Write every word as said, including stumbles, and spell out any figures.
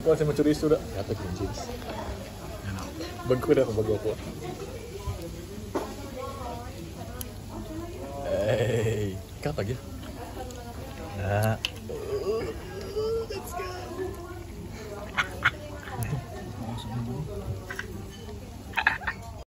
Gua masih mencuri sudah. Kata green jeans. Bagus dah bagi aku. Eh, cut lagi. Nah,